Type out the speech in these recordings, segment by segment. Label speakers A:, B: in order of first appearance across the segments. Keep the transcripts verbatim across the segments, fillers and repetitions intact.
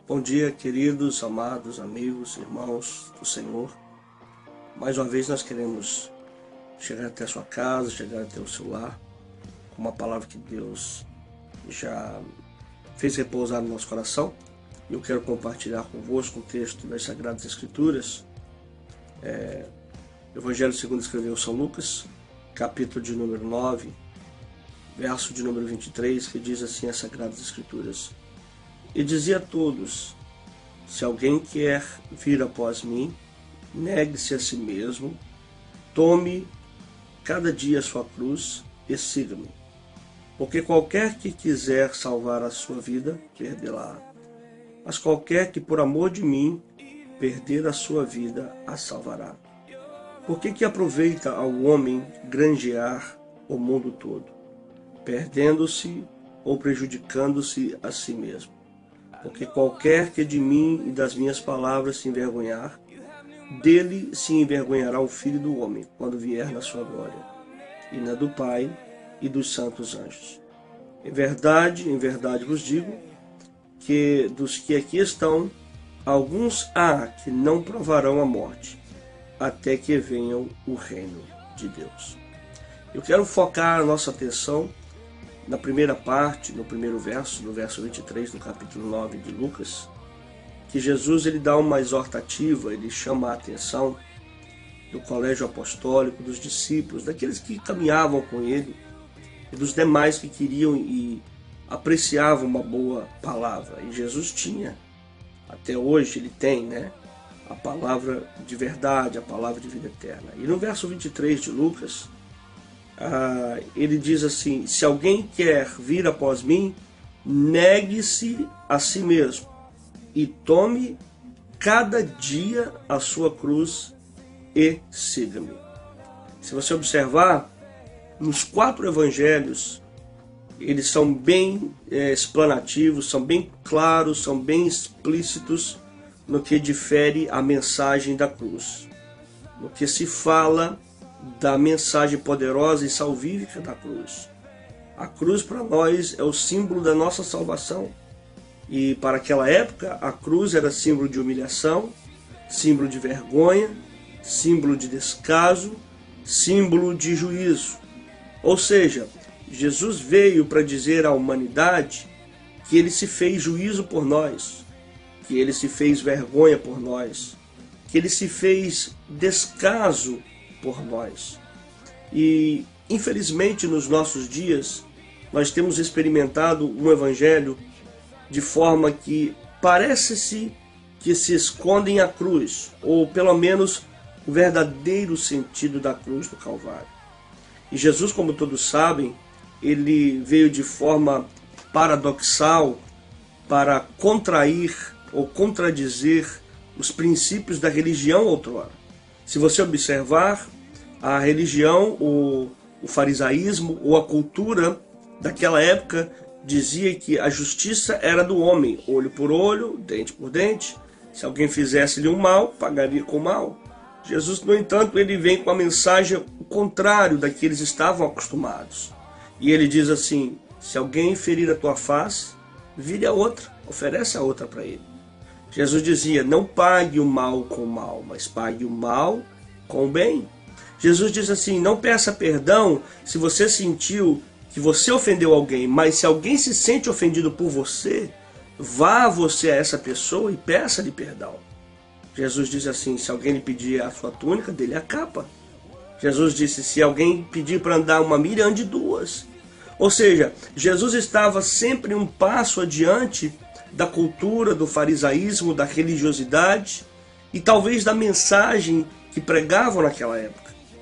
A: Bom dia, queridos, amados, amigos, irmãos do Senhor. Mais uma vez nós queremos chegar até a sua casa, chegar até o seu lar, com uma palavra que Deus já fez repousar no nosso coração. E eu quero compartilhar convosco um texto das Sagradas Escrituras, é, Evangelho segundo escreveu São Lucas, capítulo de número nove, verso de número vinte e três, que diz assim as Sagradas Escrituras: E dizia a todos: se alguém quer vir após mim, negue-se a si mesmo, tome cada dia a sua cruz e siga-me. Porque qualquer que quiser salvar a sua vida, perdê-la. Mas qualquer que por amor de mim perder a sua vida, a salvará. Por que que aproveita ao homem granjear o mundo todo, perdendo-se ou prejudicando-se a si mesmo? Porque qualquer que de mim e das minhas palavras se envergonhar, dele se envergonhará o Filho do Homem, quando vier na sua glória, e na do Pai e dos santos anjos. Em verdade, em verdade vos digo, que dos que aqui estão, alguns há que não provarão a morte, até que venham o reino de Deus. Eu quero focar a nossa atenção na primeira parte, no primeiro verso, no verso vinte e três do capítulo nove de Lucas, que Jesus ele dá uma exortativa, ele chama a atenção do colégio apostólico, dos discípulos, daqueles que caminhavam com ele e dos demais que queriam e apreciavam uma boa palavra. E Jesus tinha, até hoje ele tem, né, a palavra de verdade, a palavra de vida eterna. E no verso vinte e três de Lucas, Ah, ele diz assim: se alguém quer vir após mim, negue-se a si mesmo e tome cada dia a sua cruz e siga-me. Se você observar, nos quatro evangelhos, eles são bem é, explanativos, são bem claros, são bem explícitos no que difere a mensagem da cruz, no que se fala da mensagem poderosa e salvífica da cruz. A cruz para nós é o símbolo da nossa salvação. E para aquela época, a cruz era símbolo de humilhação, símbolo de vergonha, símbolo de descaso, símbolo de juízo. Ou seja, Jesus veio para dizer à humanidade que ele se fez juízo por nós, que ele se fez vergonha por nós, que ele se fez descaso por nós. E infelizmente nos nossos dias nós temos experimentado um evangelho de forma que parece-se que se escondem a cruz, ou pelo menos o verdadeiro sentido da cruz do Calvário. E Jesus, como todos sabem, ele veio de forma paradoxal para contrair ou contradizer os princípios da religião outrora. Se você observar, a religião, o, o farisaísmo ou a cultura daquela época dizia que a justiça era do homem, olho por olho, dente por dente. Se alguém fizesse-lhe um mal, pagaria com mal. Jesus, no entanto, ele vem com a mensagem contrário da que eles estavam acostumados. E ele diz assim: se alguém ferir a tua face, vire a outra, oferece a outra para ele. Jesus dizia: não pague o mal com o mal, mas pague o mal com o bem. Jesus diz assim: não peça perdão se você sentiu que você ofendeu alguém, mas se alguém se sente ofendido por você, vá você a essa pessoa e peça-lhe perdão. Jesus diz assim: se alguém lhe pedir a sua túnica, dê-lhe a capa. Jesus disse: se alguém pedir para andar uma milha, ande duas. Ou seja, Jesus estava sempre um passo adiante da cultura, do farisaísmo, da religiosidade e talvez da mensagem que pregavam naquela época.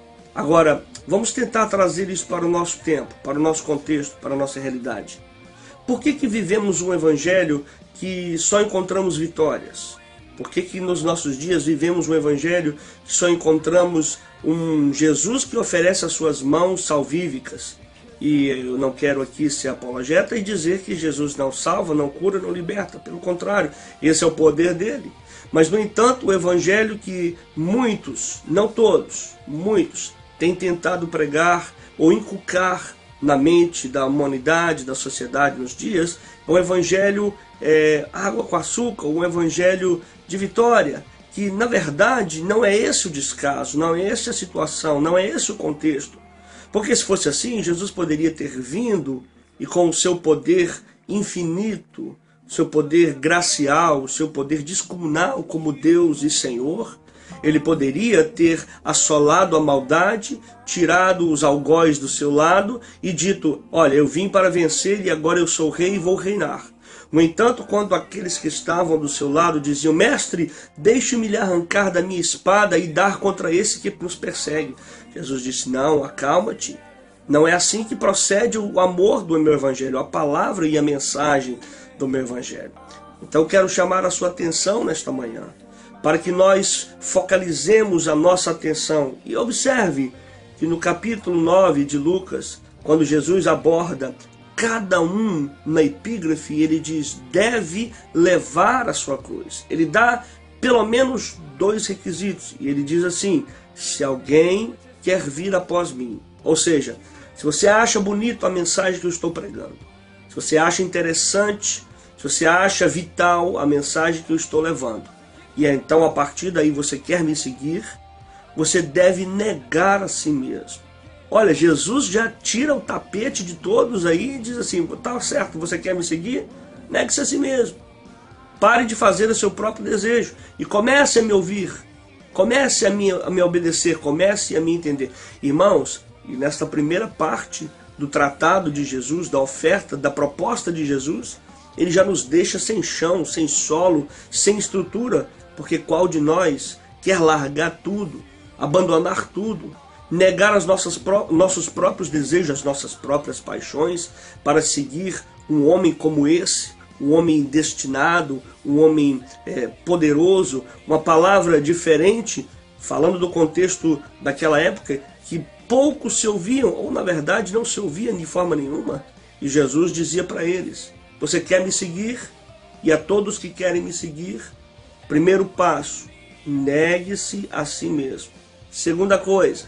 A: Agora, vamos tentar trazer isso para o nosso tempo, para o nosso contexto, para a nossa realidade. Por que que vivemos um evangelho que só encontramos vitórias? Por que que nos nossos dias vivemos um evangelho que só encontramos um Jesus que oferece as suas mãos salvíficas? E eu não quero aqui ser apologeta e dizer que Jesus não salva, não cura, não liberta. Pelo contrário, esse é o poder dele. Mas, no entanto, o evangelho que muitos, não todos, muitos, têm tentado pregar ou inculcar na mente da humanidade, da sociedade nos dias, é um evangelho é, água com açúcar, um evangelho de vitória, que na verdade não é esse o descaso, não é essa a situação, não é esse o contexto. Porque se fosse assim, Jesus poderia ter vindo e com o seu poder infinito, seu poder gracial, seu poder descomunal como Deus e Senhor, ele poderia ter assolado a maldade, tirado os algozes do seu lado e dito, olha, eu vim para vencer e agora eu sou rei e vou reinar. No entanto, quando aqueles que estavam do seu lado diziam, mestre, deixe-me lhe arrancar da minha espada e dar contra esse que nos persegue. Jesus disse, não, acalma-te. Não é assim que procede o amor do meu evangelho, a palavra e a mensagem do meu evangelho. Então quero chamar a sua atenção nesta manhã, para que nós focalizemos a nossa atenção. E observe que no capítulo nove de Lucas, quando Jesus aborda cada um na epígrafe, ele diz, deve levar a sua cruz. Ele dá pelo menos dois requisitos. E ele diz assim, se alguém quer vir após mim. Ou seja, se você acha bonito a mensagem que eu estou pregando, se você acha interessante, se você acha vital a mensagem que eu estou levando, e então a partir daí você quer me seguir, você deve negar a si mesmo. Olha, Jesus já tira o tapete de todos aí e diz assim, tá certo, você quer me seguir? Negue-se a si mesmo. Pare de fazer o seu próprio desejo e comece a me ouvir. Comece a me, a me obedecer, comece a me entender. Irmãos, e nesta primeira parte do tratado de Jesus, da oferta, da proposta de Jesus, ele já nos deixa sem chão, sem solo, sem estrutura, porque qual de nós quer largar tudo, abandonar tudo, negar as nossas pró- nossos próprios desejos, as nossas próprias paixões, para seguir um homem como esse, um homem destinado, um homem é, poderoso, uma palavra diferente, falando do contexto daquela época, que poucos se ouviam, ou na verdade não se ouviam de forma nenhuma, e Jesus dizia para eles, você quer me seguir? E a todos que querem me seguir, primeiro passo, negue-se a si mesmo. Segunda coisa,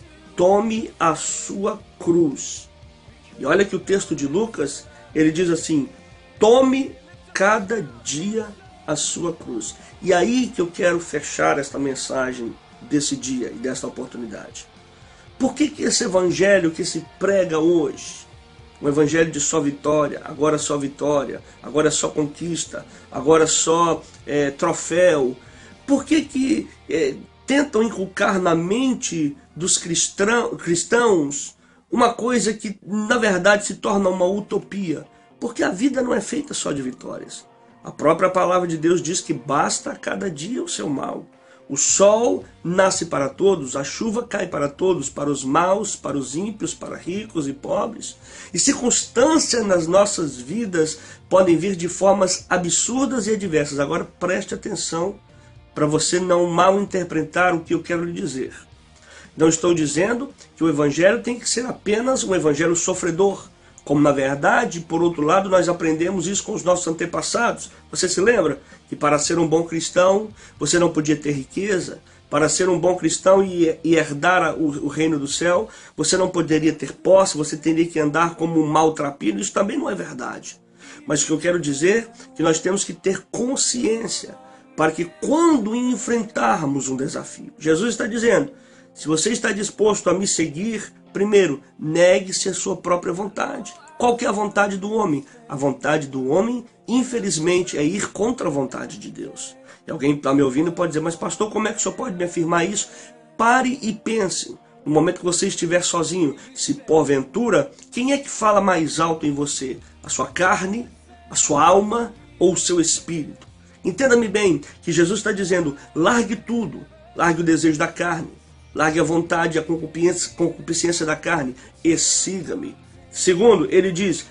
A: tome a sua cruz. E olha que o texto de Lucas, ele diz assim, tome cada dia a sua cruz. E aí que eu quero fechar esta mensagem desse dia e desta oportunidade. Por que que esse evangelho que se prega hoje, um evangelho de só vitória, agora só vitória, agora só conquista, agora só é, troféu, por que que é, tentam inculcar na mente dos cristão, cristãos uma coisa que na verdade se torna uma utopia? Porque a vida não é feita só de vitórias. A própria palavra de Deus diz que basta a cada dia o seu mal. O sol nasce para todos, a chuva cai para todos, para os maus, para os ímpios, para ricos e pobres. E circunstâncias nas nossas vidas podem vir de formas absurdas e adversas. Agora preste atenção para você não mal interpretar o que eu quero lhe dizer. Não estou dizendo que o evangelho tem que ser apenas um evangelho sofredor, como na verdade, por outro lado, nós aprendemos isso com os nossos antepassados. Você se lembra que para ser um bom cristão, você não podia ter riqueza? Para ser um bom cristão e, e herdar o, o reino do céu, você não poderia ter posse, você teria que andar como um maltrapilho. Isso também não é verdade. Mas o que eu quero dizer é que nós temos que ter consciência para que quando enfrentarmos um desafio, Jesus está dizendo, se você está disposto a me seguir, primeiro, negue-se a sua própria vontade. Qual que é a vontade do homem? A vontade do homem, infelizmente, é ir contra a vontade de Deus. E alguém está me ouvindo e pode dizer, mas pastor, como é que o senhor pode me afirmar isso? Pare e pense, no momento que você estiver sozinho, se porventura, quem é que fala mais alto em você? A sua carne, a sua alma ou o seu espírito? Entenda-me bem que Jesus está dizendo, largue tudo, largue o desejo da carne, largue a vontade, a concupiscência da carne e siga-me. Segundo, ele diz,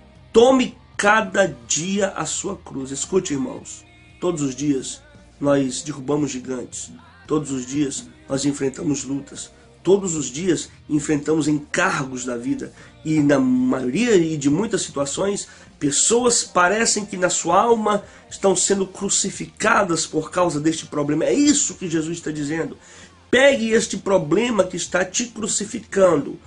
A: tome cada dia a sua cruz. Escute, irmãos, todos os dias nós derrubamos gigantes, todos os dias nós enfrentamos lutas, todos os dias enfrentamos encargos da vida e na maioria e de muitas situações, pessoas parecem que na sua alma estão sendo crucificadas por causa deste problema. É isso que Jesus está dizendo. Pegue este problema que está te crucificando,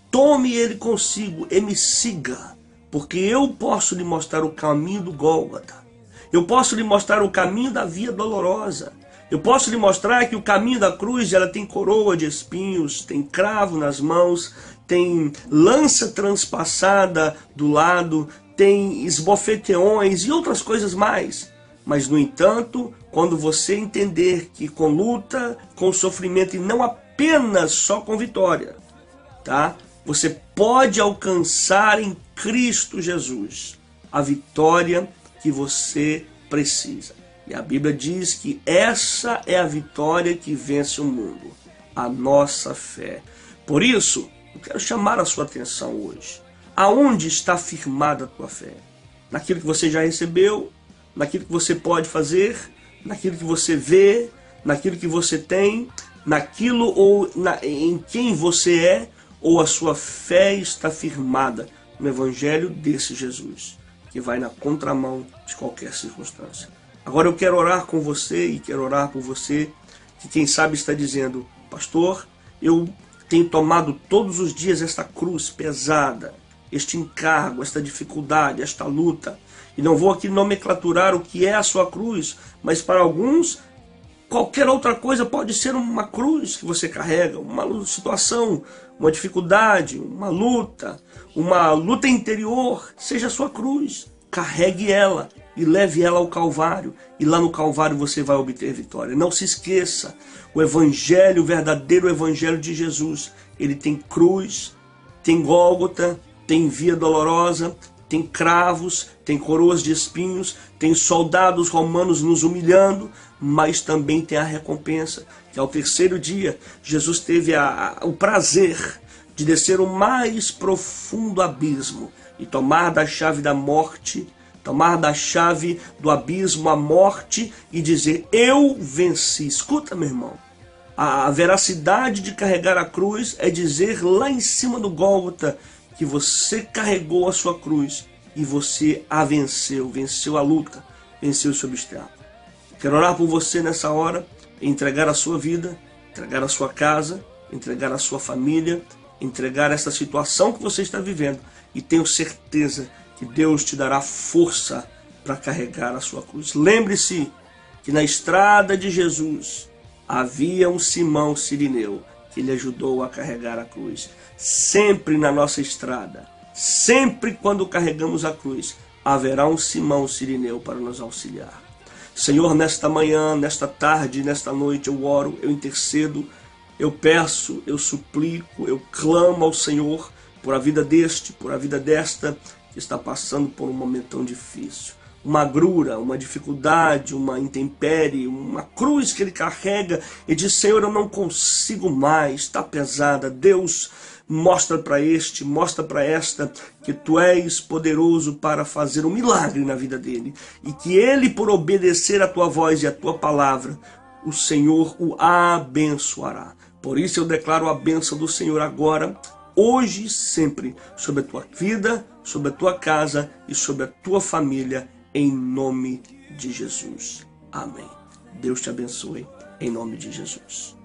A: tome ele consigo e me siga, porque eu posso lhe mostrar o caminho do Gólgota. Eu posso lhe mostrar o caminho da via dolorosa. Eu posso lhe mostrar que o caminho da cruz, ela tem coroa de espinhos, tem cravo nas mãos, tem lança transpassada do lado, tem esbofeteões e outras coisas mais. Mas, no entanto, quando você entender que com luta, com sofrimento e não apenas só com vitória, tá? Você pode alcançar em Cristo Jesus a vitória que você precisa. E a Bíblia diz que essa é a vitória que vence o mundo, a nossa fé. Por isso, eu quero chamar a sua atenção hoje. Aonde está firmada a tua fé? Naquilo que você já recebeu, naquilo que você pode fazer, naquilo que você vê, naquilo que você tem, naquilo ou na, em quem você é, ou a sua fé está firmada no Evangelho desse Jesus, que vai na contramão de qualquer circunstância. Agora eu quero orar com você e quero orar por você, que quem sabe está dizendo: pastor, eu tenho tomado todos os dias esta cruz pesada, este encargo, esta dificuldade, esta luta, e não vou aqui nomenclaturar o que é a sua cruz, mas para alguns, qualquer outra coisa pode ser uma cruz que você carrega, uma situação, uma dificuldade, uma luta, uma luta interior, seja a sua cruz. Carregue ela e leve ela ao Calvário, e lá no Calvário você vai obter vitória. Não se esqueça, o Evangelho, o verdadeiro Evangelho de Jesus, ele tem cruz, tem Gólgota, tem via dolorosa, tem cravos, tem coroas de espinhos, tem soldados romanos nos humilhando, mas também tem a recompensa, que ao terceiro dia Jesus teve a, a, o prazer de descer o mais profundo abismo e tomar da chave da morte, tomar da chave do abismo a morte e dizer: eu venci. Escuta, meu irmão, a, a veracidade de carregar a cruz é dizer lá em cima do Gólgota que você carregou a sua cruz e você a venceu, venceu a luta, venceu o seu obstáculo. Quero orar por você nessa hora, entregar a sua vida, entregar a sua casa, entregar a sua família, entregar essa situação que você está vivendo, e tenho certeza que Deus te dará força para carregar a sua cruz. Lembre-se que na estrada de Jesus havia um Simão Cirineu que lhe ajudou a carregar a cruz. Sempre na nossa estrada, sempre quando carregamos a cruz, haverá um Simão Cirineu para nos auxiliar. Senhor, nesta manhã, nesta tarde, nesta noite, eu oro, eu intercedo, eu peço, eu suplico, eu clamo ao Senhor por a vida deste, por a vida desta, que está passando por um momento tão difícil. Uma agrura, uma dificuldade, uma intempérie, uma cruz que ele carrega e diz: Senhor, eu não consigo mais, está pesada. Deus, mostra para este, mostra para esta que tu és poderoso para fazer um milagre na vida dele, e que ele, por obedecer a tua voz e a tua palavra, o Senhor o abençoará. Por isso eu declaro a bênção do Senhor agora, hoje e sempre, sobre a tua vida, sobre a tua casa e sobre a tua família, em nome de Jesus. Amém. Deus te abençoe, em nome de Jesus.